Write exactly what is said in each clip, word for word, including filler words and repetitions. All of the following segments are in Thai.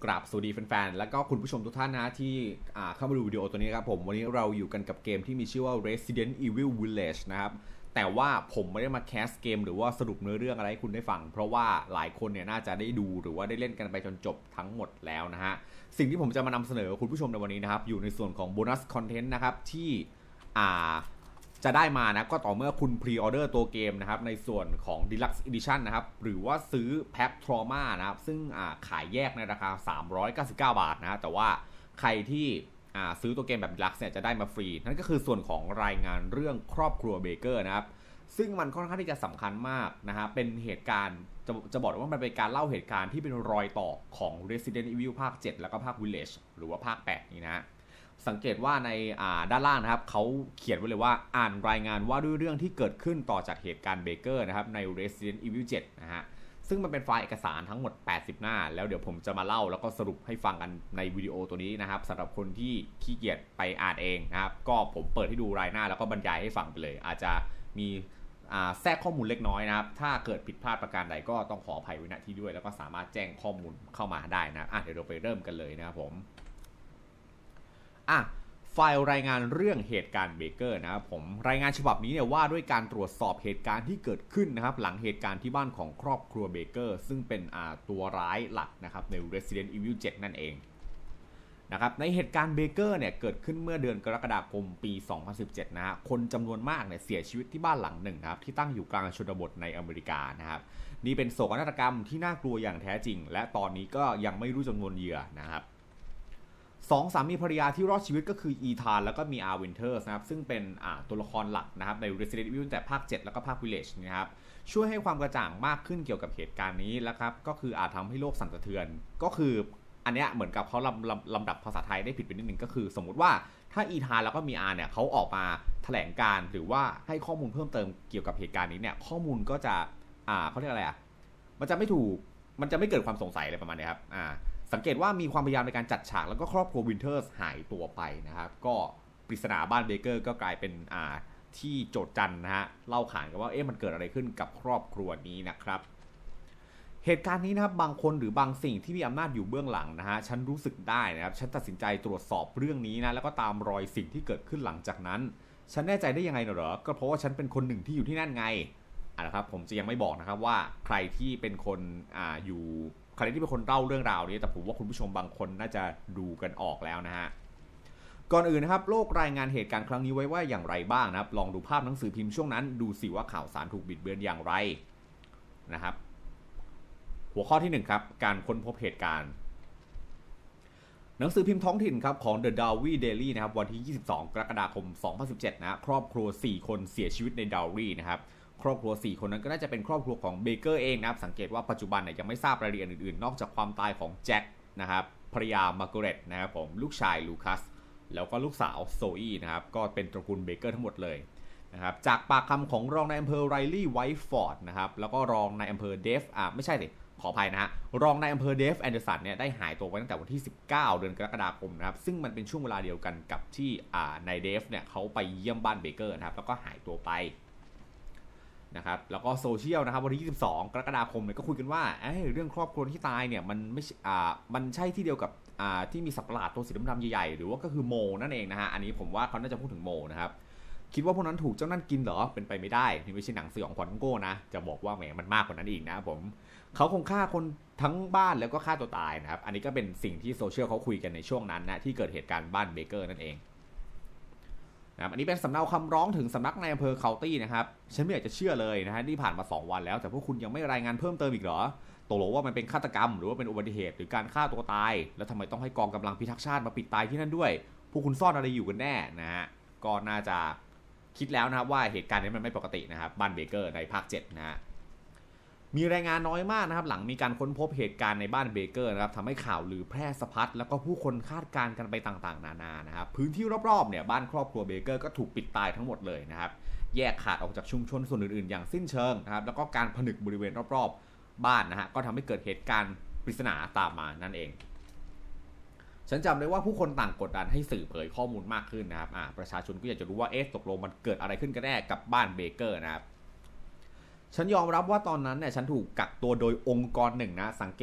กราบสวัสดีแฟนๆแล้วก็คุณผู้ชมทุกท่านนะที่เข้ามาดูวิดีโอตัวนี้ครับผมวันนี้เราอยู่กันกับเกมที่มีชื่อว่า Resident Evil Village นะครับแต่ว่าผมไม่ได้มาแคสเกมหรือว่าสรุปเนื้อเรื่องอะไรให้คุณได้ฟังเพราะว่าหลายคนเนี่ยน่าจะได้ดูหรือว่าได้เล่นกันไปจนจบทั้งหมดแล้วนะฮะสิ่งที่ผมจะมานำเสนอคุณผู้ชมในวันนี้นะครับอยู่ในส่วนของโบนัสคอนเทนต์นะครับที่อ่าจะได้มานะก็ต่อเมื่อคุณพรีออเดอร์ตัวเกมนะครับในส่วนของ Deluxe Edition นะครับหรือว่าซื้อแพ็ค Trauma นะครับซึ่งขายแยกในราคาสามร้อยเก้าสิบเก้าบาทนะแต่ว่าใครที่ซื้อตัวเกมแบบ Deluxe เนี่ยจะได้มาฟรีนั่นก็คือส่วนของรายงานเรื่องครอบครัวเบเกอร์นะครับซึ่งมันค่อนข้างที่จะสำคัญมากนะฮะเป็นเหตุการณ์จะจะบอกว่ามันเป็นการเล่าเหตุการณ์ที่เป็นรอยต่อของ Resident Evil ภาคเจ็ดแล้วก็ภาค Village หรือว่าภาคแปดนี้นะสังเกตว่าในด้านล่างนะครับเขาเขียนไว้เลยว่าอ่านรายงานว่าด้วยเรื่องที่เกิดขึ้นต่อจากเหตุการณ์เบเกอร์นะครับใน Resident Evil เจ็ดนะฮะซึ่งมันเป็นไฟล์เอกสารทั้งหมดแปดสิบหน้าแล้วเดี๋ยวผมจะมาเล่าแล้วก็สรุปให้ฟังกันในวิดีโอตัวนี้นะครับสำหรับคนที่ขี้เกียจไปอ่านเองนะครับก็ผมเปิดให้ดูรายหน้าแล้วก็บรรยายให้ฟังไปเลยอาจจะมีแทรกข้อมูลเล็กน้อยนะครับถ้าเกิดผิดพลาดประการใดก็ต้องขออภัยไว้ณที่ด้วยแล้วก็สามารถแจ้งข้อมูลเข้ามาได้นะอ่ะเดี๋ยวเราไปเริ่มกันเลยนะครับผมอ่ะไฟล์รายงานเรื่องเหตุการณ์เบเกอร์นะครับผมรายงานฉบับนี้เนี่ยว่าด้วยการตรวจสอบเหตุการณ์ที่เกิดขึ้นนะครับหลังเหตุการณ์ที่บ้านของครอบครัวเบเกอร์ซึ่งเป็นตัวร้ายหลักนะครับใน Resident Evil เจ็ดนั่นเองนะครับในเหตุการณ์เบเกอร์เนี่ยเกิดขึ้นเมื่อเดือนกรกฎาคมปีสองพันสิบเจ็ดนะฮะคนจำนวนมากเนี่ยเสียชีวิตที่บ้านหลังหนึ่งครับที่ตั้งอยู่กลางชนบทในอเมริกานะครับนี่เป็นโศกนาฏกรรมที่น่ากลัวอย่างแท้จริงและตอนนี้ก็ยังไม่รู้จำนวนเหยื่อนะครับสองสามีภรรยาที่รอดชีวิตก็คืออีธานแล้วก็มีอาร์วินเทอร์สนะครับซึ่งเป็นตัวละครหลักนะครับใน Resident Evil ตั้งแต่ภาคเจ็ดแล้วก็ภาค Village นะครับช่วยให้ความกระจ่างมากขึ้นเกี่ยวกับเหตุการณ์นี้แล้วครับก็คืออาจทำให้โลกสั่นสะเทือนก็คืออันเนี้ยเหมือนกับเขาลำลำลำดับภาษาไทยได้ผิดไปนิดนึงก็คือสมมุติว่าถ้าอีธานแล้วก็มีอาร์เนี่ยเขาออกมาแถลงการหรือว่าให้ข้อมูลเพิ่มเติมเกี่ยวกับเหตุการณ์นี้เนี่ยข้อมูลก็จะอ่าเขาเรียกอะไรอ่ะมันจะไม่ถูกมันจะไม่เกิดความสงสัยอะไรประมาณนี้ครับอ่าสังเกตว่ามีความพยายามในการจัดฉากแล้วก็ครอบครัววินเทอร์สหายตัวไปนะครับก็ปริศนาบ้านเบเกอร์ก็กลายเป็นอ่าที่โจทย์จันนะฮะเล่าขานกันว่าเอ๊ะมันเกิดอะไรขึ้นกับครอบครัวนี้นะครับเหตุการณ์นี้นะครับบางคนหรือบางสิ่งที่มีอำนาจอยู่เบื้องหลังนะฮะฉันรู้สึกได้นะครับฉันตัดสินใจตรวจสอบเรื่องนี้นะแล้วก็ตามรอยสิ่งที่เกิดขึ้นหลังจากนั้นฉันแน่ใจได้ยังไงเหรอก็เพราะว่าฉันเป็นคนหนึ่งที่อยู่ที่นั่นไงอ่ะนะครับผมจะยังไม่บอกนะครับว่าใครที่เป็นคนอ่าอยู่ใครที่เป็นคนเล่าเรื่องราวนี้แต่ผมว่าคุณผู้ชมบางคนน่าจะดูกันออกแล้วนะฮะก่อนอื่นนะครับโลกรายงานเหตุการณ์ครั้งนี้ไว้ว่าอย่างไรบ้างนะครับลองดูภาพหนังสือพิมพ์ช่วงนั้นดูสิว่าข่าวสารถูกบิดเบือนอย่างไรนะครับหัวข้อที่หนึ่งครับการค้นพบเหตุการณ์หนังสือพิมพ์ท้องถิ่นครับของ The Dowry Daily นะครับวันที่ยี่สิบสองกรกฎาคมสองพันสิบเจ็ดนะครอบครัวสี่คนเสียชีวิตใน Dowry นะครับครอบครัวสี่คนนั้นก็น่าจะเป็นครอบครัวของเบเกอร์เองนะครับสังเกตว่าปัจจุบันเนี่ยยังไม่ทราบรายละเอียดอื่นๆนอกจากความตายของแจ็คนะครับภรรยามาร์กาเร็ตนะครับผมลูกชายลูคัสแล้วก็ลูกสาวโซอีนะครับก็เป็นตระกูลเบเกอร์ทั้งหมดเลยนะครับจากปากคำของรองนายอำเภอไรลี่ไวท์ฟอร์ดนะครับแล้วก็รองนายอำเภอเดฟอ่าไม่ใช่สิขออภัยนะฮะรองนายอำเภอเดฟแอนเดอร์สันเนี่ยได้หายตัวไปตั้งแต่วันที่สิบเก้าเดือนกรกฎาคมนะครับซึ่งมันเป็นช่วงเวลาเดียวกันกับที่อ่านายเดฟเนี่ยเขาไปเยี่ยมบ้านเบเกอร์นะครับแล้วก็หายตัวไปนะครับแล้วก็โซเชียลนะครับวันที่ยี่สิบสองกรกฎาคมเนี่ยก็คุยกันว่าเอ้ยเรื่องครอบครัวที่ตายเนี่ยมันไม่อ่ามันใช่ที่เดียวกับอ่าที่มีสัตว์ประหลาดตัวสีดำๆใหญ่ๆหรือว่าก็คือโมนั่นเองนะฮะอันนี้ผมว่าเขาน่าจะพูดถึงโมนะครับคิดว่าพวกนั้นถูกเจ้านั่นกินเหรอเป็นไปไม่ได้นี่ไม่ใช่หนังสยองขวัญโก้นะจะบอกว่าแหมมันมากกว่านั้นอีกนะผมเขาคงฆ่าคนทั้งบ้านแล้วก็ฆ่าตัวตายนะครับอันนี้ก็เป็นสิ่งที่โซเชียลเขาคุยกันในช่วงนั้นนะที่เกิดเหตุการณ์บ้านเบเกอร์นั่นเองนะอันนี้เป็นสำเนาคำร้องถึงสำนักในอำเภอเคาน์ตี้นะครับฉันไม่อยากจะเชื่อเลยนะฮะที่ผ่านมาสองวันแล้วแต่พวกคุณยังไม่รายงานเพิ่มเติมอีกเหรอตกลงว่ามันเป็นฆาตกรรมหรือว่าเป็นอุบัติเหตุหรือการฆ่าตัวตายแล้วทำไมต้องให้กองกำลังพิทักษ์ชาติมาปิดตายที่นั่นด้วยพวกคุณซ่อนอะไรอยู่กันแน่นะฮะก็น่าจะคิดแล้วนะครับว่าเหตุการณ์นี้มันไม่ปกตินะครับบ้านเบเกอร์ในภาคเจ็ดนะฮะมีรายงานน้อยมากนะครับหลังมีการค้นพบเหตุการณ์ในบ้านเบเกอร์นะครับทำให้ข่าวลือแพร่สะพัดแล้วก็ผู้คนคาดการณ์กันไปต่างๆนานานะครับพื้นที่รอบๆเนี่ยบ้านครอบครัวเบเกอร์ก็ถูกปิดตายทั้งหมดเลยนะครับแยกขาดออกจากชุมชนส่วนอื่นๆอย่างสิ้นเชิงนะครับแล้วก็การผนึกบริเวณรอบๆบ้านนะฮะก็ทำให้เกิดเหตุการณ์ปริศนาตามมานั่นเองฉันจำได้ว่าผู้คนต่างกดดันให้สื่อเผยข้อมูลมากขึ้นนะครับอ่าประชาชนก็อยากจะรู้ว่าเอ๊ะตกลงมันเกิดอะไรขึ้นกันแน่กับบ้านเบเกอร์นะครับฉันยอมรับว่าตอนนั้นเนี่ยฉันถูกกักตัวโดยองค์กรหนึ่งนะสังเกต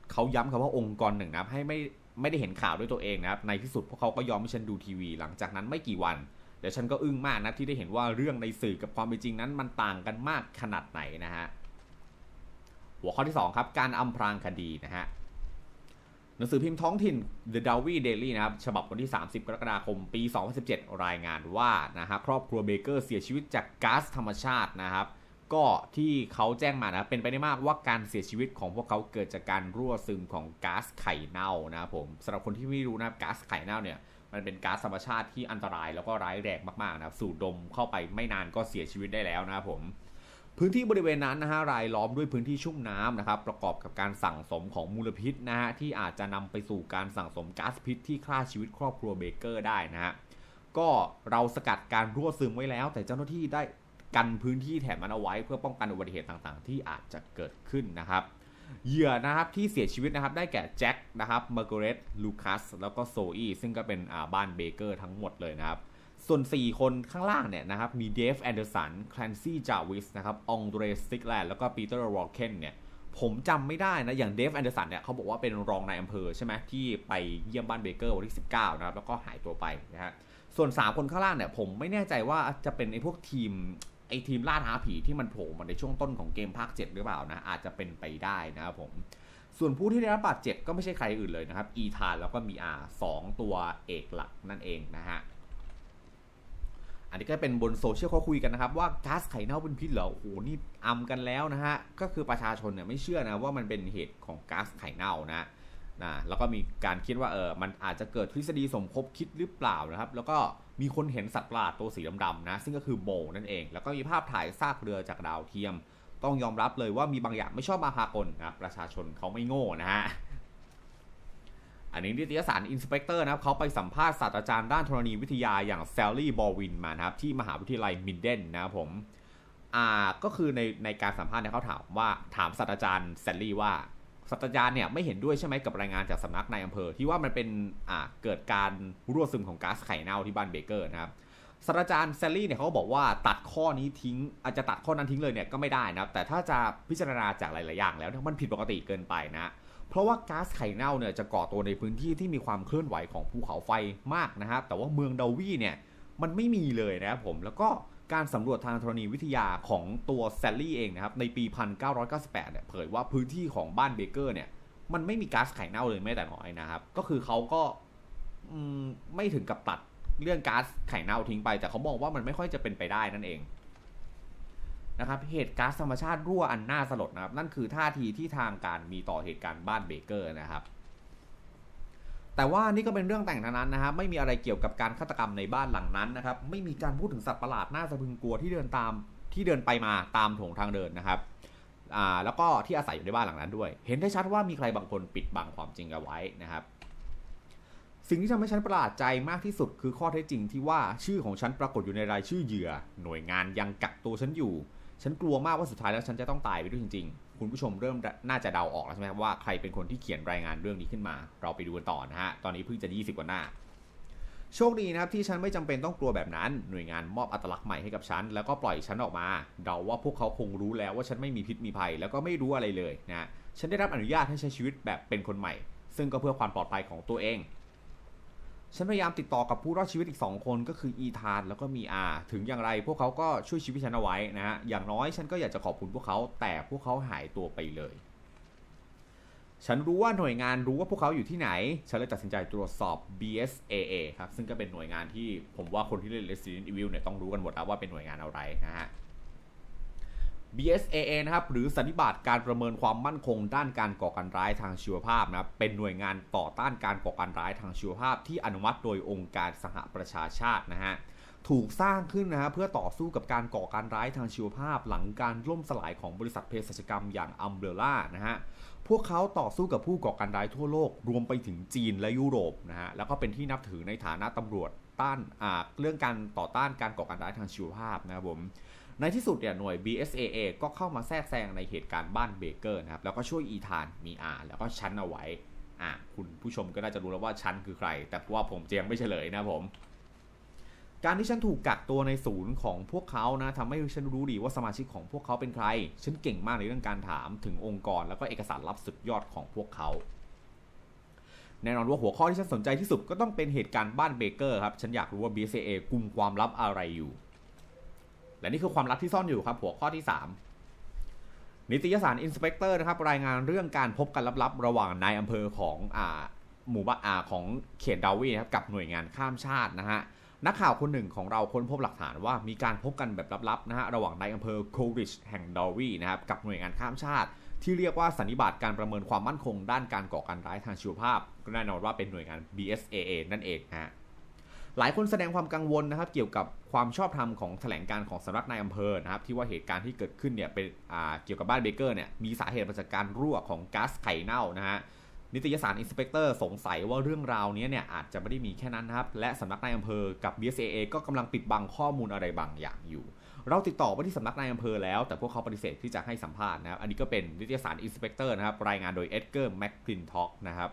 เขาย้ำคำว่าองค์กรหนึ่งนะครับให้ไม่ไม่ได้เห็นข่าวด้วยตัวเองนะครับในที่สุดพวกเขาก็ยอมให้ฉันดูทีวีหลังจากนั้นไม่กี่วันเดี๋ยวฉันก็อึ้งมากนะที่ได้เห็นว่าเรื่องในสื่อกับความเป็นจริงนั้นมันต่างกันมากขนาดไหนนะฮะหัวข้อที่สองครับการอำพรางคดีนะฮะหนังสือพิมพ์ท้องถิ่น The Dowie Daily นะครับฉบับวันที่สามสิบกรกฎาคมปีสองพันสิบเจ็ดรายงานว่านะฮะครอบครัวเบเกอร์เสียชีวิตจากก๊าซธรรมชาตินะครับก็ที่เขาแจ้งมานะเป็นไปได้มากว่าการเสียชีวิตของพวกเขาเกิดจากการรั่วซึมของก๊าซไข่เน่านะครับผมสำหรับคนที่ไม่รู้นะครับก๊าซไข่เน่าเนี่ยมันเป็นก๊าซธรรมชาติที่อันตรายแล้วก็ร้ายแรงมากๆนะครับสูดดมเข้าไปไม่นานก็เสียชีวิตได้แล้วนะครับผมพื้นที่บริเวณนั้นนะฮะรายล้อมด้วยพื้นที่ชุ่มน้ำนะครับประกอบกับการสั่งสมของมลพิษนะฮะที่อาจจะนำไปสู่การสั่งสมก๊าซพิษที่ฆ่าชีวิตครอบครัวเบเกอร์ได้นะฮะก็เราสกัดการรั่วซึมไว้แล้วแต่เจ้าหน้าที่ได้กันพื้นที่แถบนั้นเอาไว้เพื่อป้องกันอุบัติเหตุต่างๆที่อาจจะเกิดขึ้นนะครับเหยื่อนะครับที่เสียชีวิตนะครับได้แก่แจ็คนะครับมาร์กาเร็ตลูคัสแล้วก็โซอีซึ่งก็เป็นบ้านเบเกอร์ทั้งหมดเลยนะครับส่วนสี่คนข้างล่างเนี่ยนะครับมีเดฟแอนเดอร์สันแคลนซี่จาวิสนะครับองเดรสติกแลนด์แล้วก็ปีเตอร์วอลเคนเนี่ยผมจำไม่ได้นะอย่างเดฟแอนเดอร์สันเนี่ยเขาบอกว่าเป็นรองนายอำเภอใช่ไหมที่ไปเยี่ยมบ้านเบเกอร์วันที่สิบเก้านะครับแล้วก็หายตัวไปนะฮะส่วนสามคนข้างล่างเนี่ยผมไม่แน่ใจว่าจะเป็นไอ้พวกทีมไอ้ทีมล่าท้าผีที่มันโผล่มาในช่วงต้นของเกมภาคเจ็ดหรือเปล่านะอาจจะเป็นไปได้นะครับผมส่วนผู้ที่ได้รับบาดเจ็บก็ไม่ใช่ใครอื่นเลยนะครับอีธานแล้วก็มีอาสองตัวเอกหลักนั่นเองนะฮะอันนี้ก็เป็นบนโซเชียลเขาคุยกันนะครับว่าก๊าซไข่เน่าเป็นพิษเหรอโอ้โหนี่อำกันแล้วนะฮะก็คือประชาชนเนี่ยไม่เชื่อนะว่ามันเป็นเหตุของก๊าซไข่เน่านะนะแล้วก็มีการคิดว่าเออมันอาจจะเกิดทฤษฎีสมคบคิดหรือเปล่านะครับแล้วก็มีคนเห็นสัตว์ประหลาดตัวสีดำๆนะซึ่งก็คือโมนั่นเองแล้วก็มีภาพถ่ายซากเรือจากดาวเทียมต้องยอมรับเลยว่ามีบางอย่างไม่ชอบมาพากลนะประชาชนเขาไม่โง่นะฮะอันนี้นิตยสารอินสเปกเตอร์นะครับเขาไปสัมภาษณ์ศาสตราจารย์ด้านธรณีวิทยาอย่างแซลลี่บอลวินมานะครับที่มหาวิทยาลัยมินเดนนะครับผมอ่าก็คือในในการสัมภาษณ์เนี่ยเขาถามว่าถามศาสตราจารย์แซลลี่ว่าศาสตราจารย์เนี่ยไม่เห็นด้วยใช่ไหมกับรายงานจากสำนักนายอำเภอที่ว่ามันเป็นอ่าเกิดการรั่วซึมของก๊าซไข่เน่าที่บ้านเบเกอร์นะครับศาสตราจารย์แซลลี่เนี่ยเขาบอกว่าตัดข้อนี้ทิ้งอาจจะตัดข้อนั้นทิ้งเลยเนี่ยก็ไม่ได้นะแต่ถ้าจะพิจารณาจากหลายๆอย่างแล้วมันผิดปกติเกินไปนะเพราะว่าก๊าซไข่เน่าเนี่ยจะก่อตัวในพื้นที่ที่มีความเคลื่อนไหวของภูเขาไฟมากนะครับแต่ว่าเมืองดาวีเนี่ยมันไม่มีเลยนะครับผมแล้วก็การสำรวจทางธรณีวิทยาของตัวแซลลี่เองนะครับในปีหนึ่งพันเก้าร้อยเก้าสิบแปดเนี่ยเผยว่าพื้นที่ของบ้านเบเกอร์เนี่ยมันไม่มีก๊าซไข่เน่าเลยแม้แต่น้อยนะครับก็คือเขาก็ไม่ถึงกับตัดเรื่องก๊าซไข่เน่าทิ้งไปแต่เขามองว่ามันไม่ค่อยจะเป็นไปได้นั่นเองนะครับเหตุก๊าซธรรมชาติรั่วอันน่าสลดนะครับนั่นคือท่าทีที่ทางการมีต่อเหตุการณ์บ้านเบเกอร์นะครับแต่ว่านี่ก็เป็นเรื่องแต่งทั้งนั้นนะครับไม่มีอะไรเกี่ยวกับการฆาตกรรมในบ้านหลังนั้นนะครับไม่มีการพูดถึงสัตว์ประหลาดน่าสะพรึงกลัวที่เดินตามที่เดินไปมาตามโถงทางเดินนะครับอ่าแล้วก็ที่อาศัยอยู่ในบ้านหลังนั้นด้วยเห็นได้ชัดว่ามีใครบางคนปิดบังความจริงเอาไว้นะครับสิ่งที่ทำให้ฉันประหลาดใจมากที่สุดคือข้อเท็จจริงที่ว่าชื่อของฉันปรากฏอยู่ในรายชื่อเหยื่อหน่วยงานยังกักตัวฉันอยู่ฉันกลัวมากว่าสุดท้ายแล้วฉันจะต้องตายไปด้วยจริงๆคุณผู้ชมเริ่มน่าจะเดาออกแล้วใช่ไหมครับว่าใครเป็นคนที่เขียนรายงานเรื่องนี้ขึ้นมาเราไปดูกันต่อนะฮะตอนนี้เพิ่งจะยี่สิบกว่าหน้าโชคดีนะครับที่ฉันไม่จำเป็นต้องกลัวแบบนั้นหน่วยงานมอบอัตลักษณ์ใหม่ให้กับฉันแล้วก็ปล่อยฉันออกมาเดาว่าพวกเขาคงรู้แล้วว่าฉันไม่มีพิษมีภัยแล้วก็ไม่รู้อะไรเลยนะฉันได้รับอนุญาตให้ใช้ชีวิตแบบเป็นคนใหม่ซึ่งก็เพื่อความปลอดภัยของตัวเองฉันพยายามติดต่อกับผู้รอดชีวิตอีกสองคนก็คืออีธานแล้วก็มีอาถึงอย่างไรพวกเขาก็ช่วยชีวิตฉันเอาไว้นะฮะอย่างน้อยฉันก็อยากจะขอบคุณพวกเขาแต่พวกเขาหายตัวไปเลยฉันรู้ว่าหน่วยงานรู้ว่าพวกเขาอยู่ที่ไหนฉันเลยตัดสินใจตรวจสอบ บี เอส เอ เอ ครับซึ่งก็เป็นหน่วยงานที่ผมว่าคนที่เล่น Resident Evil เนี่ยต้องรู้กันหมดแล้วว่าเป็นหน่วยงานอะไรนะฮะบี เอส เอ เอ นะครับหรือสันนิบาตการประเมินความมั่นคงด้านการก่อการร้ายทางชีวภาพนะครับเป็นหน่วยงานต่อต้านการก่อการร้ายทางชีวภาพที่อนุมัติโดยองค์การสหประชาชาตินะฮะถูกสร้างขึ้นนะฮะเพื่อต่อสู้กับการก่อการร้ายทางชีวภาพหลังการล่มสลายของบริษัทเภสัชกรรมอย่างอัมเบรล่านะฮะพวกเขาต่อสู้กับผู้ก่อการร้ายทั่วโลกรวมไปถึงจีนและยุโรปนะฮะแล้วก็เป็นที่นับถือในฐานะตำรวจต้านอ่าเรื่องการต่อต้านการก่อการร้ายทางชีวภาพนะครับผมในที่สุดเนี่ยหน่วย บี เอส เอ เอ ก็เข้ามาแทรกแซงในเหตุการณ์บ้านเบเกอร์นะครับแล้วก็ช่วยอีธานมีอาแล้วก็ชั้นเอาไว้อ่ะคุณผู้ชมก็น่าจะรู้แล้วว่าชั้นคือใครแต่ว่าผมจะยังไม่เฉลยนะผมการที่ฉันถูกกักตัวในศูนย์ของพวกเขานะทำให้ฉันรู้ดีว่าสมาชิกของพวกเขาเป็นใครฉันเก่งมากในเรื่องการถามถึงองค์กรแล้วก็เอกสารลับสุดยอดของพวกเขาแน่นอนว่าหัวข้อที่ฉันสนใจที่สุดก็ต้องเป็นเหตุการณ์บ้านเบเกอร์ครับฉันอยากรู้ว่า บี เอส เอ เอ กุมความลับอะไรอยู่และนี่คือความลับที่ซ่อนอยู่ครับหัวข้อที่สามนิตยสารอินสเปกเตอร์นะครับรายงานเรื่องการพบกันลับๆระหว่างนายอำเภอของอ่าหมู่บ้านอ่าของเขตดาวีนะครับกับหน่วยงานข้ามชาตินะฮะนักข่าวคนหนึ่งของเราค้นพบหลักฐานว่ามีการพบกันแบบลับๆนะฮะระหว่างนายอำเภอโคริชแห่งดาวีนะครับกับหน่วยงานข้ามชาติที่เรียกว่าสันนิบาตการประเมินความมั่นคงด้านการก่อการร้ายทางชีวภาพก็แน่นอนว่าเป็นหน่วยงาน บี เอส เอ เอ นั่นเองฮะหลายคนแสดงความกังวลนะครับเกี่ยวกับความชอบธรรมของแถลงการของสำนักนายอำเภอนะครับที่ว่าเหตุการณ์ที่เกิดขึ้นเนี่ยเป็นอ่าเกี่ยวกับบ้านเบเกอร์เนี่ยมีสาเหตุมาจากการรั่วของก๊าซไข่เน่านะฮะนิตยสารอินสเปกเตอร์สงสัยว่าเรื่องราวนี้เนี่ยอาจจะไม่ได้มีแค่นั้นนะครับและสำนักนายอำเภอกับ บี เอส เอ เอ ก็กำลังปิดบังข้อมูลอะไรบางอย่างอยู่เราติดต่อไปที่สำนักนายอำเภอแล้วแต่พวกเขาปฏิเสธที่จะให้สัมภาษณ์นะครับอันนี้ก็เป็นนิตยสารอินสเปกเตอร์นะครับรายงานโดยเอ็ดเกอร์แมคคลินท็อกนะครับ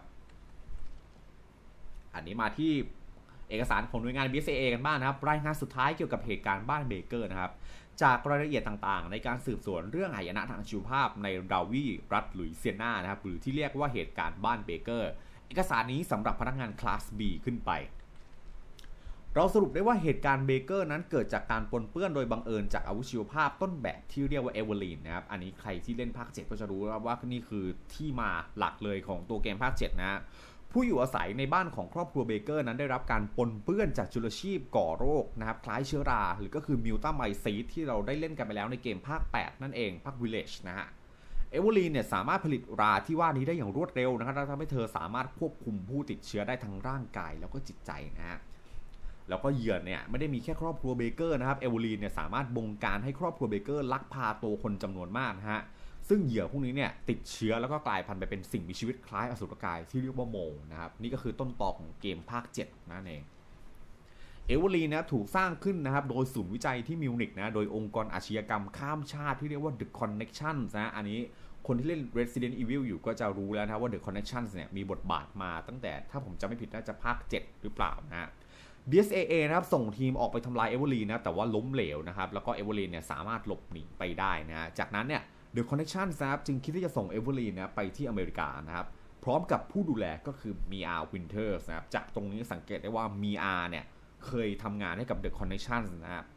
อันนี้มาที่เอกสารของหน่วยงาน บี เอส เอ เอ กันบ้างนะครับรายงานสุดท้ายเกี่ยวกับเหตุการณ์บ้านเบเกอร์นะครับจากรายละเอียดต่างๆในการสืบสวนเรื่องหายนะทางชีวภาพในดาวีรัฐลุยเซียนานะครับหรือที่เรียกว่าเหตุการณ์บ้านเบเกอร์เอกสารนี้สำหรับพนักงานคลาส B ขึ้นไปเราสรุปได้ว่าเหตุการณ์เบเกอร์นั้นเกิดจากการปนเปื้อนโดยบังเอิญจากอาวุธชีวภาพต้นแบบที่เรียกว่าเอเวอร์ลีนนะครับอันนี้ใครที่เล่นภาคเจ็ดก็จะรู้ว่านี่คือที่มาหลักเลยของตัวเกมภาคเจ็ดนะผู้อยู่อาศัยในบ้านของครอบครัวเบเกอร์นั้นได้รับการปนเปื้อนจากจุลชีพก่อโรคนะครับคล้ายเชื้อราหรือก็คือมิวตาไมซีดที่เราได้เล่นกันไปแล้วในเกมภาคแปดนั่นเองภาค Village นะฮะเอเวอร์ลีนเนี่ยสามารถผลิตราที่ว่านี้ได้อย่างรวดเร็วนะครับทำให้เธอสามารถควบคุมผู้ติดเชื้อได้ทั้งร่างกายแล้วก็จิตใจนะฮะแล้วก็เหยื่อเนี่ยไม่ได้มีแค่ครอบครัวเบเกอร์นะครับเอเวอร์ลีนเนี่ยสามารถบงการให้ครอบครัวเบเกอร์ลักพาตัวคนจำนวนมากนะฮะซึ่งเหยื่อพวกนี้เนี่ยติดเชื้อแล้วก็กลายพันธุ์ไปเป็นสิ่งมีชีวิตคล้ายอสุรกายที่เรียกว่าโมนะครับนี่ก็คือต้นตอของเกมภาคเจ็ดนั่นเองเอเวอร์ลีนนะถูกสร้างขึ้นนะครับโดยศูนย์วิจัยที่มิวนิกนะโดยองค์กรอาชญากรรมข้ามชาติที่เรียกว่า The Connections นะอันนี้คนที่เล่น Resident Evil อยู่ก็จะรู้แล้วนะว่า The Connections เนี่ยมีบทบาทมาตั้งแต่ถ้าผมจำไม่ผิดน่าจะภาคเจ็ดหรือเปล่านะ บี เอส เอ เอ นะครับส่งทีมออกไปทำลายเอเวอร์ลีนนะแต่ว่าล้มเหลวนะครับแล้วก็เอเวอร์ลีนเนี่ยสามารถหลบหนีไปได้นะจากนั้นเนี่ย The Connection นะครับจึงคิดที่จะส่งเอเวอร์ลีนนะไปที่อเมริกานะครับพร้อมกับผู้ดูแลก็คือมีอาวินเทอร์สนะครับจากตรงนี้สังเกตได้ว่ามีอาเนี่ยเคยทำงานให้กับ The Connection นะครับ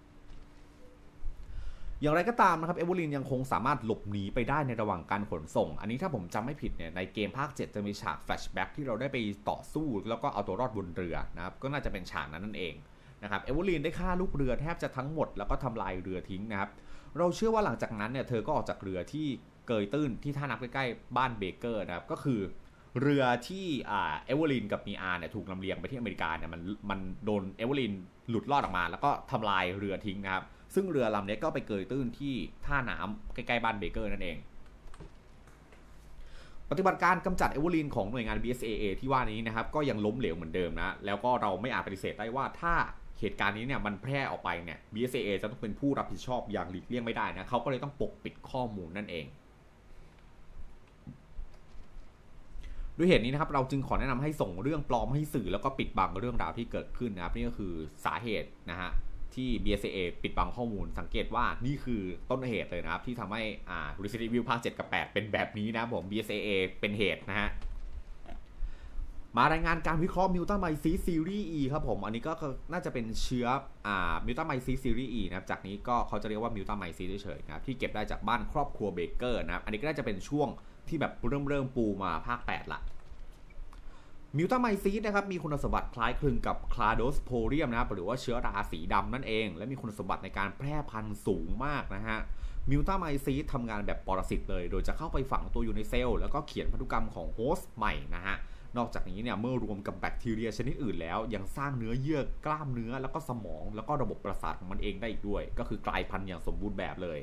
อย่างไรก็ตามนะครับเอเวอร์ลีนยังคงสามารถหลบหนีไปได้ในระหว่างการขนส่งอันนี้ถ้าผมจำไม่ผิดเนี่ยในเกมภาคเจ็ดจะมีฉากแฟลชแบ็กที่เราได้ไปต่อสู้แล้วก็เอาตัวรอดบนเรือนะครับก็น่าจะเป็นฉากนั้นนั่นเองนะครับเอเวอร์ลีนได้ฆ่าลูกเรือแทบจะทั้งหมดแล้วก็ทำลายเรือทิ้งนะครับเราเชื่อว่าหลังจากนั้นเนี่ยเธอก็ออกจากเรือที่เกยตื้นที่ท่าน้ำใกล้ๆบ้านเบเกอร์นะครับก็คือเรือที่อ่าเอเวอร์ลีนกับมีอาเนี่ยถูกลำเลียงไปที่อเมริกาเนี่ยมันมันโดนเอเวอร์ลีนหลุดรอดออกมาแล้วก็ทำลายเรือทิ้งนะครับซึ่งเรือลำนี้ก็ไปเกยตื้นที่ท่าน้ำใกล้ๆบ้านเบเกอร์นั่นเองปฏิบัติการกำจัดเอเวอร์ลีนของหน่วยงาน บี เอส เอ เอ ที่ว่านี้นะครับก็ยังล้มเหลวเหมือนเดิมนะแล้วก็เราไม่อาจปฏิเสธได้ว่าถ้าเหตุการณ์นี้เนี่ยมันแพร่ออกไปเนี่ย บี เอส เอ เอ จะต้องเป็นผู้รับผิดชอบอย่างหลีกเลี่ยงไม่ได้นะเขาก็เลยต้องปกปิดข้อมูลนั่นเองด้วยเหตุนี้นะครับเราจึงขอแนะนำให้ส่งเรื่องปลอมให้สื่อแล้วก็ปิดบังเรื่องราวที่เกิดขึ้นนะครับนี่ก็คือสาเหตุนะฮะที่ บี เอส เอ เอ ปิดบังข้อมูลสังเกตว่านี่คือต้นเหตุเลยนะครับที่ทำให้อ่า Resident Evil ภาคเจ็ดกับแปดเป็นแบบนี้นะผม บี เอส เอ เอ เป็นเหตุนะฮะมารายงานการวิเคราะห์มิวตาไมซีซีรีส์ E ครับผมอันนี้ก็น่าจะเป็นเชื้ออ่ามิวตาไมซีซีรีส์ E นะครับจากนี้ก็เขาจะเรียกว่ามิวตาไมซีเฉยๆนะครับที่เก็บได้จากบ้านครอบครัวเบเกอร์นะครับอันนี้ก็น่าจะเป็นช่วงที่แบบเริ่มเริ่มปูมาภาคแปดละมิวตาไมซีดนะครับมีคุณสมบัติคล้ายคลึงกับคลาโดสโพเรียมนะครับหรือว่าเชื้อราสีดำนั่นเองและมีคุณสมบัติในการแพร่พันธุ์สูงมากนะฮะมิวตาไมซีดทำงานแบบปรสิตเลยโดยจะเข้าไปฝังตัวอยู่ในเซลล์แล้วก็เขียนพันธุกรรมของโฮสต์ใหม่นะฮะนอกจากนี้เนี่ยเมื่อรวมกับแบคทีเรียชนิดอื่นแล้วยังสร้างเนื้อเยื่อกล้ามเนื้อแล้วก็สมองแล้วก็ระบบประสาทของมันเองได้อีกด้วยก็คือกลายพันธุ์อย่างสมบูรณ์แบบเลย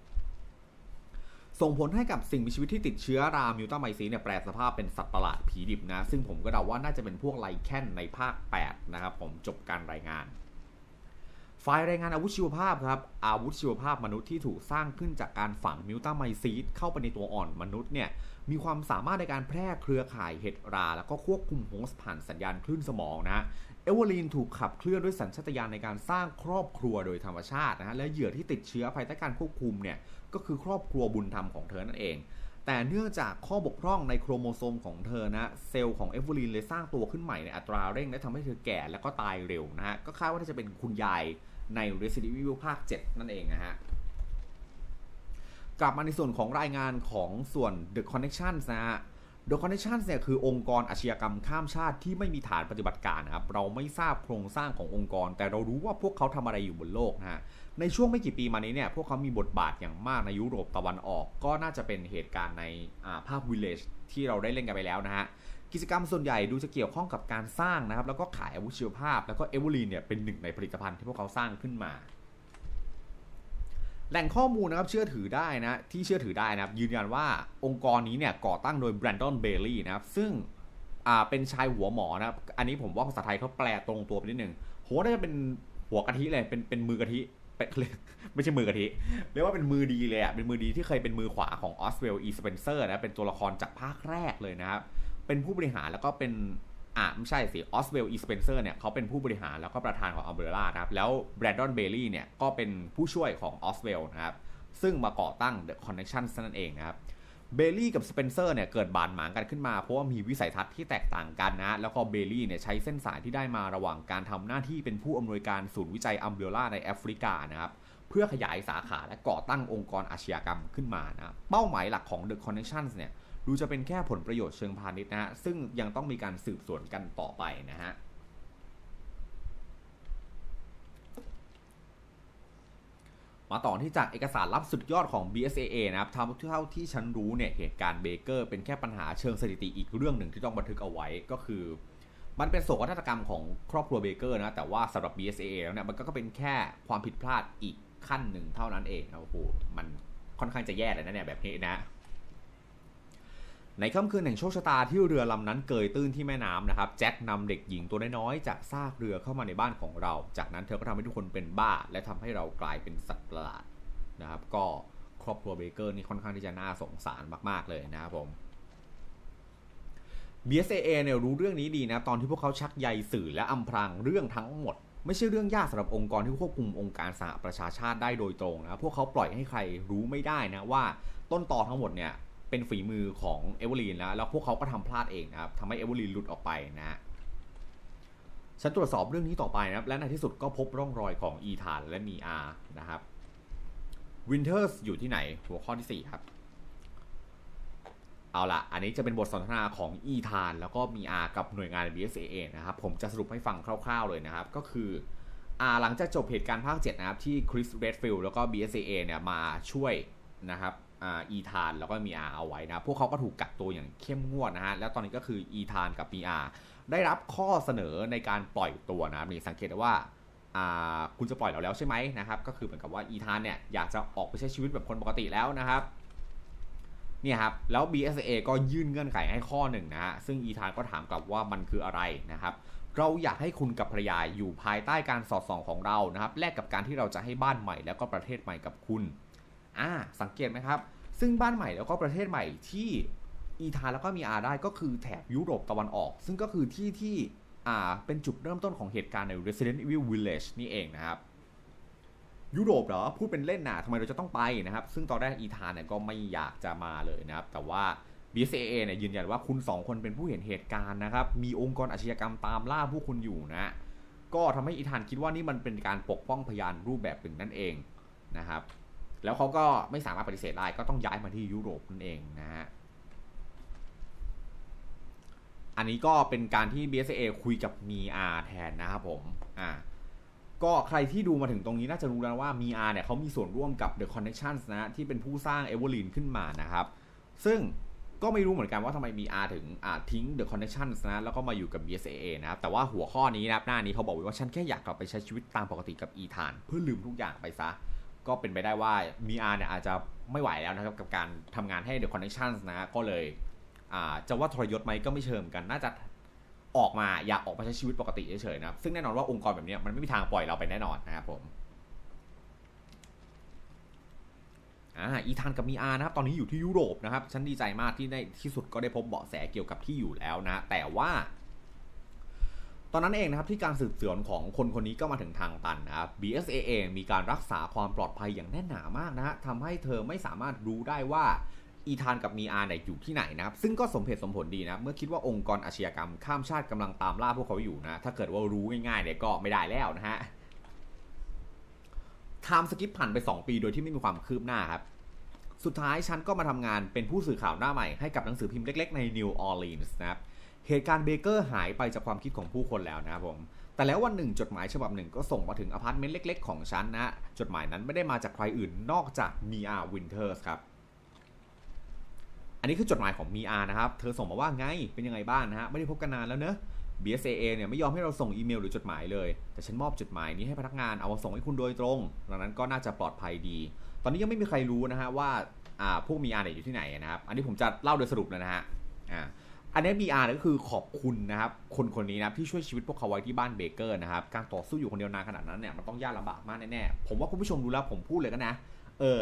ส่งผลให้กับสิ่งมีชีวิตที่ติดเชื้อรามิวตาไมซีเนี่ยแปลสภาพเป็นสัตว์ประหลาดผีดิบนะซึ่งผมก็เดาว่าน่าจะเป็นพวกไลแคนในภาคแปดนะครับผมจบการรายงานไฟล์รายงานอาวุธชีวภาพครับอาวุธชีวภาพมนุษย์ที่ถูกสร้างขึ้นจากการฝังมิวตาไมซีดเข้าไปในตัวอ่อนมนุษย์เนี่ยมีความสามารถในการแพร่เครือข่ายเห็ดราแล้วก็ควบคุมโฮสต์ผ่านสัญญาณคลื่นสมองนะเอเวอรีนถูกขับเคลื่อนด้วยสัญชาตญาณในการสร้างครอบครัวโดยธรรมชาตินะฮะและเหยื่อที่ติดเชื้อภายใต้การควบคุมเนี่ยก็คือครอบครัวบุญธรรมของเธอนั่นเองแต่เนื่องจากข้อบกพร่องในโครโมโซมของเธอนะเซลล์ของเอเวอรีนเลยสร้างตัวขึ้นใหม่ในอัตราเร่งและทำให้เธอแก่และก็ตายเร็วนะฮะก็คาดว่าจะเป็นคุณยายใน Resident Evil ภาคเจ็ดนั่นเองนะฮะกลับมาในส่วนของรายงานของส่วน The Connections นะฮะ The Connections เนี่ยคือองค์กรอาชญากรรมข้ามชาติที่ไม่มีฐานปฏิบัติการนะครับเราไม่ทราบโครงสร้างขององค์กรแต่เรารู้ว่าพวกเขาทำอะไรอยู่บนโลกนะฮะในช่วงไม่กี่ปีมานี้เนี่ยพวกเขามีบทบาทอย่างมากในยุโรปตะวันออกก็น่าจะเป็นเหตุการณ์ในภาค Village ที่เราได้เล่นกันไปแล้วนะฮะกิจกรรมส่วนใหญ่ดูจะเกี่ยวข้องกับการสร้างนะครับแล้วก็ขายอาวุธชีวภาพแล้วก็เอเวอรีนเนี่ยเป็นหนึ่งในผลิตภัณฑ์ที่พวกเขาสร้างขึ้นมาแหล่งข้อมูลนะครับเชื่อถือได้นะที่เชื่อถือได้นะครับยืนยันว่าองค์กรนี้เนี่ยก่อตั้งโดยแบรนดอนเบลลี่นะครับซึ่งอ่าเป็นชายหัวหมอนะครับอันนี้ผมว่าภาษาไทยเขาแปลตรงตัวไปนิดนึงโหน่าจะเป็นหัวกะทิเลยเป็นเป็นมือกะทิไม่ใช่มือกะทิเรียกว่าเป็นมือดีเลยอ่ะเป็นมือดีที่เคยเป็นมือขวาของออสเวลล์ อี สเปนเซอร์นะเป็นตัวละครจากภาคแรกเลยนะครับเป็นผู้บริหารแล้วก็เป็นอ่าไม่ใช่สิออสเวลล์ อี สเปนเซอร์เนี่ยเขาเป็นผู้บริหารแล้วก็ประธานของอัมเบร่านะครับแล้วแบรนดอนเบลลี่เนี่ยก็เป็นผู้ช่วยของออสเวลล์นะครับซึ่งมาก่อตั้ง The Connections นั่นเองนะครับเบลลี่กับสเปนเซอร์เนี่ยเกิดบาดหมางกันขึ้นมาเพราะว่ามีวิสัยทัศน์ที่แตกต่างกันนะแล้วก็เบลลี่เนี่ยใช้เส้นสายที่ได้มาระหว่างการทำหน้าที่เป็นผู้อำนวยการศูนย์วิจัยอัมเบร่าในแอฟริกานะครับเพื่อขยายสาขาและก่อตั้งองค์กรอาชญากรรมขึ้นมานะเป้าหมายหลักของ The Connections เนี่ยดูจะเป็นแค่ผลประโยชน์เชิงพาณิชย์นะฮะซึ่งยังต้องมีการสืบสวนกันต่อไปนะฮะมาต่อที่จากเอกสารลับสุดยอดของ บี เอส เอ เอ นะครับทำเท่าที่ฉันรู้เนี่ยเหตุการณ์เบเกอร์เป็นแค่ปัญหาเชิงสถิติอีกเรื่องหนึ่งที่ต้องบันทึกเอาไว้ก็คือมันเป็นโศกนาฏกรรมของครอบครัวเบเกอร์นะแต่ว่าสำหรับ บี เอส เอ เอ แล้วเนี่ยมันก็เป็นแค่ความผิดพลาดอีกขั้นหนึ่งเท่านั้นเองนะโอ้โหมันค่อนข้างจะแย่เลยนะเนี่ยแบบนี้นะในค่ำคืนแห่งโชคชะตาที่เรือลำนั้นเกยตื้นที่แม่น้ำนะครับแจ็คนำเด็กหญิงตัวน้อยๆจากซากเรือเข้ามาในบ้านของเราจากนั้นเธอก็ทำให้ทุกคนเป็นบ้าและทำให้เรากลายเป็นสัตว์ประหลาดนะครับก็ครอบครัวเบเกอร์นี่ค่อนข้างที่จะน่าสงสารมากๆเลยนะครับผม บี เอส เอ เอ เนี่ยรู้เรื่องนี้ดีนะตอนที่พวกเขาชักใยสื่อและอำพรางเรื่องทั้งหมดไม่ใช่เรื่องยากสำหรับองค์กรที่ควบคุมองค์การสหประชาชาติได้โดยตรงนะพวกเขาปล่อยให้ใครรู้ไม่ได้นะว่าต้นตอทั้งหมดเนี่ยเป็นฝีมือของเอเวอรีนแล้วแล้วพวกเขาก็ทำพลาดเองนะครับทำให้เอเวอรีนหลุดออกไปนะฉันตรวจสอบเรื่องนี้ต่อไปนะครับและในที่สุดก็พบร่องรอยของอีธานและมีอานะครับวินเทอร์สอยู่ที่ไหนหัวข้อที่สี่ครับเอาละอันนี้จะเป็นบทสนทนาของอีธานแล้วก็มีอากับหน่วยงาน บี เอส เอ เอ นะครับผมจะสรุปให้ฟังคร่าวๆเลยนะครับก็คืออ่าหลังจากจบเหตุการณ์ภาคเจ็ดนะครับที่คริส เรดฟิลด์แล้วก็ บี เอส เอ เอ เนี่ยมาช่วยนะครับอ่าอีธานแล้วก็มีอาเอาไว้นะพวกเขาก็ถูกกักตัวอย่างเข้มงวดนะฮะแล้วตอนนี้ก็คืออีธานกับมีอาได้รับข้อเสนอในการปล่อยตัวนะมีสังเกตได้ว่าอ่าคุณจะปล่อยเราแล้วใช่ไหมนะครับก็คือเหมือนกับว่าอีธานเนี่ยอยากจะออกไปใช้ชีวิตแบบคนปกติแล้วนะครับเนี่ยครับแล้ว บี เอส เอ ก็ยื่นเงื่อนไขให้ข้อหนึ่งนะฮะซึ่งอีธานก็ถามกลับว่ามันคืออะไรนะครับเราอยากให้คุณกับภรรยาอยู่ภายใต้การสอดส่องของเรานะครับแลกกับการที่เราจะให้บ้านใหม่แล้วก็ประเทศใหม่กับคุณอ่าสังเกตไหมครับซึ่งบ้านใหม่แล้วก็ประเทศใหม่ที่อีธานแล้วก็มีอาได้ก็คือแถบยุโรปตะวันออกซึ่งก็คือที่ที่อ่าเป็นจุดเริ่มต้นของเหตุการณ์ใน Resident Evil Village นี่เองนะครับยุโรปเหรอพูดเป็นเล่นนะทำไมเราจะต้องไปนะครับซึ่งตอนแรกอีธานเนี่ยก็ไม่อยากจะมาเลยนะครับแต่ว่า บี เอส เอ เอ เนี่ยยืนยันว่าคุณสองคนเป็นผู้เห็นเหตุการณ์นะครับมีองค์กรอาชญากรรมตามล่าผู้คุณอยู่นะก็ทำให้อีธานคิดว่านี่มันเป็นการปกป้องพยานรูปแบบหนึ่งนั่นเองนะครับแล้วเขาก็ไม่สามารถปฏิเสธได้ก็ต้องย้ายมาที่ยุโรปนั่นเองนะฮะอันนี้ก็เป็นการที่ บี เอส เอ คุยกับมีอาแทนนะครับผมอ่าก็ใครที่ดูมาถึงตรงนี้น่าจะรู้แล้วว่ามีอาเนี่ยเขามีส่วนร่วมกับ The Connections นะที่เป็นผู้สร้างเอเวอรีนขึ้นมานะครับซึ่งก็ไม่รู้เหมือนกันว่าทำไมมีอาถึงอ่าทิ้ง The Connections นะแล้วก็มาอยู่กับ บี เอส เอ เอ นะครับแต่ว่าหัวข้อนี้นะครับหน้านี้เขาบอกว่าฉันแค่อยากกลับไปใช้ชีวิตตามปกติกับอีธานเพื่อลืมทุกอย่างไปซะก็เป็นไปได้ว่ามีอาเนี่ยอาจจะไม่ไหวแล้วนะครับกับการทำงานให้ The Connections นะก็เลยอ่าจะว่าทรยศไหมก็ไม่เชิงกันน่าจะออกมาอยากออกมาใช้ชีวิตปกติเฉยๆนะซึ่งแน่นอนว่าองค์กรแบบนี้มันไม่มีทางปล่อยเราไปแน่นอนนะครับผมอ่าอีธานกับมีอานะครับตอนนี้อยู่ที่ยุโรปนะครับฉันดีใจมากที่ในที่สุดก็ได้พบเบาะแสเกี่ยวกับที่อยู่แล้วนะแต่ว่าตอนนั้นเองนะครับที่การสืบสวนของคนคนนี้ก็มาถึงทางตันนะครับ บี เอส เอ เองมีการรักษาความปลอดภัยอย่างแน่นหนามากนะฮะทำให้เธอไม่สามารถรู้ได้ว่าอีธานกับมีอาเนี่ยอยู่ที่ไหนนะครับซึ่งก็สมเหตุสมผลดีนะเมื่อคิดว่าองค์กรอาชญากรรมข้ามชาติกำลังตามล่าพวกเขาอยู่นะถ้าเกิดว่ารู้ง่ายๆเนี่ยก็ไม่ได้แล้วนะฮะไทม์สกิปผ่านไปสองปีโดยที่ไม่มีความคืบหน้าครับสุดท้ายฉันก็มาทำงานเป็นผู้สื่อข่าวหน้าใหม่ให้กับหนังสือพิมพ์เล็กๆในนิวออร์ลีนส์นะครับเหตุการณ์เบเกอร์หายไปจากความคิดของผู้คนแล้วนะครับผมแต่แล้ววันหนึ่งจดหมายฉบับหนึ่งก็ส่งมาถึงอพาร์ตเมนต์เล็กๆของฉันนะจดหมายนั้นไม่ได้มาจากใครอื่นนอกจากมีอาวินเทอร์สครับอันนี้คือจดหมายของมีอานะครับเธอส่งมาว่าไงเป็นยังไงบ้างนะฮะไม่ได้พบกันนานแล้วเนอะ บี เอส เอ เอ เนี่ยไม่ยอมให้เราส่งอีเมลหรือจดหมายเลยแต่ฉันมอบจดหมายนี้ให้พนักงานเอามาส่งให้คุณโดยตรงดังนั้นก็น่าจะปลอดภัยดีตอนนี้ยังไม่มีใครรู้นะฮะว่าอ่าพวกมีอาเนี่ยอยู่ที่ไหนนะครับอันนี้ผมจะเล่าโดยสรุปเลยนะฮะอ่าอันนี้ บี อาร์ ก็คือขอบคุณนะครับคนคนนี้นะที่ช่วยชีวิตพวกเขาไว้ที่บ้านเบเกอร์นะครับการต่อสู้อยู่คนเดียวนานขนาดนั้นเนี่ยมันต้องยากลำบากมากแน่ๆผมว่าคุณผู้ชมดูแล้วผมพูดเลยกันนะเออ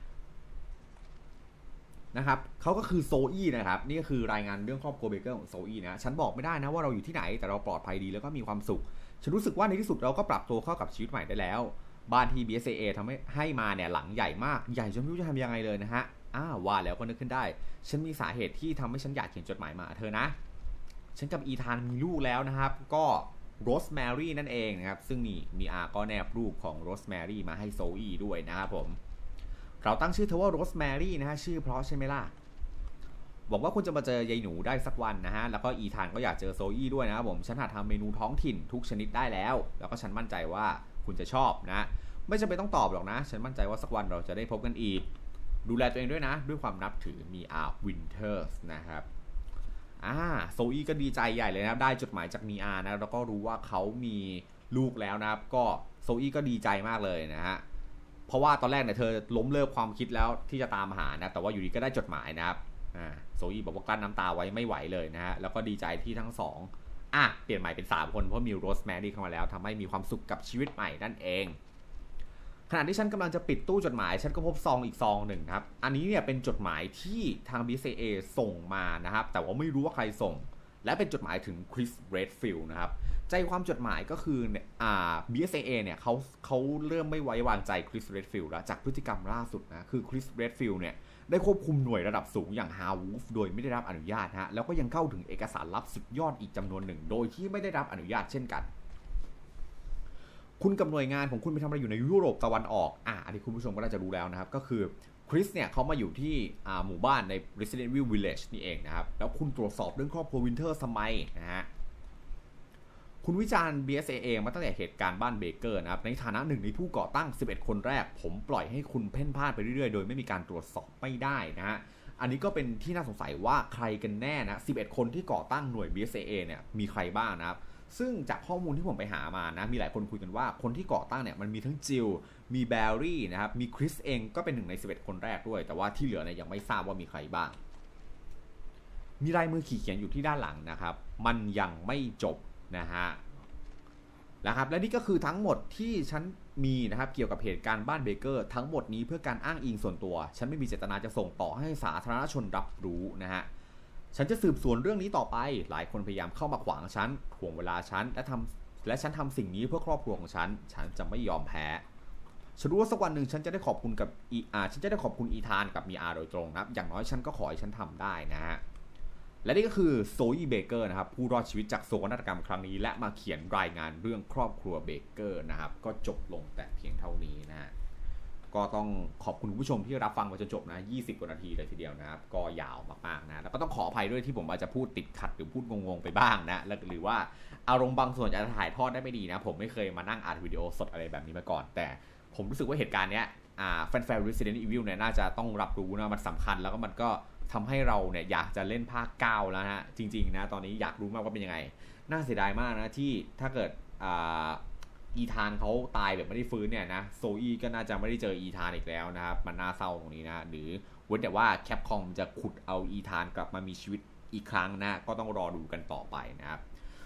นะครับเขาก็คือโซอี้นะครับนี่ก็คือรายงานเรื่องครอบครัวเบเกอร์ของโซอี้นะฉันบอกไม่ได้นะว่าเราอยู่ที่ไหนแต่เราปลอดภัยดีแล้วก็มีความสุขฉันรู้สึกว่าในที่สุดเราก็ปรับตัวเข้ากับชีวิตใหม่ได้แล้วบ้านที่ บี เอส เอ เอ ทำให้ให้มาเนี่ยหลังใหญ่มากใหญ่จนไม่รู้จะทำยังไงเลยนะฮะอ้าวว่าแล้วก็นึกขึ้นได้ฉันมีสาเหตุที่ทำให้ฉันอยากเขียนจดหมายมาเธอนะฉันกับอีธานมีลูกแล้วนะครับก็โรสแมรี่นั่นเองนะครับซึ่งนี่มีอาก็แนบรูปของโรสแมรี่มาให้โซอี้ด้วยนะครับผมเราตั้งชื่อเธอว่าโรสแมรี่นะฮะชื่อเพราะใช่ไหมล่ะหวังว่าคุณจะมาเจอยายหนูได้สักวันนะฮะแล้วก็อีธานก็อยากเจอโซอี้ด้วยนะครับผมฉันหัดทำเมนูท้องถิ่นทุกชนิดได้แล้วแล้วก็ฉันมั่นใจว่าคุณจะชอบนะไม่จำเป็นต้องตอบหรอกนะฉันมั่นใจว่าสักวันเราจะได้พบกันอีกดูแลตัวเองด้วยนะด้วยความนับถือมีอาวินเทอร์สนะครับอ่าโซอี้ก็ดีใจใหญ่เลยนะครับได้จดหมายจากมีอานะแล้วก็รู้ว่าเขามีลูกแล้วนะครับก็โซอี้ก็ดีใจมากเลยนะฮะเพราะว่าตอนแรกเนี่ยเธอล้มเลิกความคิดแล้วที่จะตามหานะแต่ว่าอยู่ดีก็ได้จดหมายนะครับอ่าโซอี้บอกว่ากลั้นน้ำตาไว้ไม่ไหวเลยนะฮะแล้วก็ดีใจที่ทั้งสองอ่ะเปลี่ยนใหม่เป็นสามคนเพราะมีโรสแมรี่เข้ามาแล้วทำให้มีความสุขกับชีวิตใหม่นั่นเองขณะที่ฉันกำลังจะปิดตู้จดหมายฉันก็พบซองอีกซองหนึ่งครับอันนี้เนี่ยเป็นจดหมายที่ทาง บี เอส เอ เอ ส่งมานะครับแต่ว่าไม่รู้ว่าใครส่งและเป็นจดหมายถึงคริสเรดฟิลด์นะครับใจความจดหมายก็คือเนี่ยอ่า บี เอส เอ เอ เนี่ยเขาเขาเริ่มไม่ไว้วางใจคริสเรดฟิลด์แล้วจากพฤติกรรมล่าสุดนะคือคริสเรดฟิลด์เนี่ยได้ควบคุมหน่วยระดับสูงอย่างฮาวูฟโดยไม่ได้รับอนุญาตฮะแล้วก็ยังเข้าถึงเอกสารลับสุดยอดอีกจำนวนหนึ่งโดยที่ไม่ได้รับอนุญาตเช่นกันคุณกับหน่วยงานของคุณไปทำอะไรอยู่ในยุโรปตะวันออกอ่ะอันนี้คุณผู้ชมก็น่าจะรู้แล้วนะครับก็คือคริสเนี่ยเขามาอยู่ที่อ่าหมู่บ้านใน Resident Evil Village นี่เองนะครับแล้วคุณตรวจสอบเรื่องครอบครัววินเทอร์ทำไมนะฮะคุณวิจารณ์ บี เอส เอ เอ มาตั้งแต่เหตุการณ์บ้านเบเกอร์นะครับในฐานะหนึ่งในผู้ก่อตั้งสิบเอ็ดคนแรกผมปล่อยให้คุณเพ่นพ่านไปเรื่อยๆโดยไม่มีการตรวจสอบไม่ได้นะฮะอันนี้ก็เป็นที่น่าสงสัยว่าใครกันแน่นะสิบเอ็ดคนที่ก่อตั้งหน่วย บี เอส เอ เอ เนี่ยมีใครบ้างนะครับซึ่งจากข้อมูลที่ผมไปหามานะมีหลายคนคุยกันว่าคนที่ก่อตั้งเนี่ยมันมีทั้งจิลมีแบร์รี่นะครับมีคริสเองก็เป็นหนึ่งในสิบเอ็ดคนแรกด้วยแต่ว่าที่เหลือเนี่ยยังไม่ทราบว่ามีใครบ้างมีลายมือขีดเขียนอยู่ที่ด้านหลังนะครับมันยังไม่จบนะฮะนะครับและนี่ก็คือทั้งหมดที่ฉันมีนะครับเกี่ยวกับเหตุการณ์บ้านเบเกอร์ทั้งหมดนี้เพื่อการอ้างอิงส่วนตัวฉันไม่มีเจตนาจะส่งต่อให้สาธารณชนรับรู้นะฮะฉันจะสืบสวนเรื่องนี้ต่อไปหลายคนพยายามเข้ามาขวางฉันถ่วงเวลาฉันและทำและฉันทำสิ่งนี้เพื่อครอบครัวของฉันฉันจะไม่ยอมแพ้ฉันรู้ว่าสักวันหนึ่งฉันจะได้ขอบคุณกับอีอาฉันจะได้ขอบคุณอีธานกับมีอาโดยตรงนะครับอย่างน้อยฉันก็ขอให้ฉันทำได้นะฮะและนี่ก็คือโซอี้เบเกอร์นะครับผู้รอดชีวิตจากโศกนาฏกรรมครั้งนี้และมาเขียนรายงานเรื่องครอบครัวเบเกอร์นะครับก็จบลงแต่เพียงเท่านี้นะฮะก็ต้องขอบคุณผู้ชมที่รับฟังมาจนจบนะยี่สิบกว่านาทีเลยทีเดียวนะครับก็ยาวมากๆนะแล้วก็ต้องขออภัยด้วยที่ผมอาจจะพูดติดขัดหรือพูดงงๆไปบ้างนะหรือว่าอารมณ์บางส่วนอาจจะถ่ายทอดได้ไม่ดีนะผมไม่เคยมานั่งอัดวิดีโอสดอะไรแบบนี้มาก่อนแต่ผมรู้สึกว่าเหตุการณ์เนี้ยแฟนๆ Resident Evil เนี่ยน่าจะต้องรับรู้นะมันสำคัญแล้วก็มันก็ทำให้เราเนี่ยอยากจะเล่นภาคเก้าแล้วฮะจริงๆนะตอนนี้อยากรู้มากว่าเป็นยังไงน่าเสียดายมากนะที่ถ้าเกิดอีธานเขาตายแบบไม่ได้ฟื้นเนี่ยนะโซอี้ก็น่าจะไม่ได้เจออีธานอีกแล้วนะครับมันน่าเศร้าตรงนี้นะหรือเว้นแต่ว่าแคปคอมจะขุดเอาอีธานกลับมามีชีวิตอีกครั้งนะก็ต้องรอดูกันต่อไปนะครับ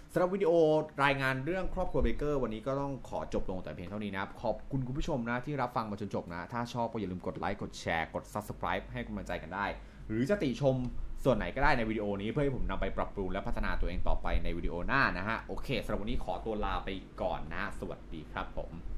สำหรับวิดีโอรายงานเรื่องครอบครัวเบเกอร์วันนี้ก็ต้องขอจบลงแต่เพียงเท่านี้นะครับขอบคุณคุณผู้ชมนะที่รับฟังมาจนจบนะถ้าชอบก็อย่าลืมกดไลค์กดแชร์กด Subscribe ให้กำลังใจกันได้หรือจะติชมส่วนไหนก็ได้ในวิดีโอนี้เพื่อให้ผมนำไปปรับปรุงและพัฒนาตัวเองต่อไปในวิดีโอหน้านะฮะโอเคสำหรับวันนี้ขอตัวลาไปก่อนนะสวัสดีครับผม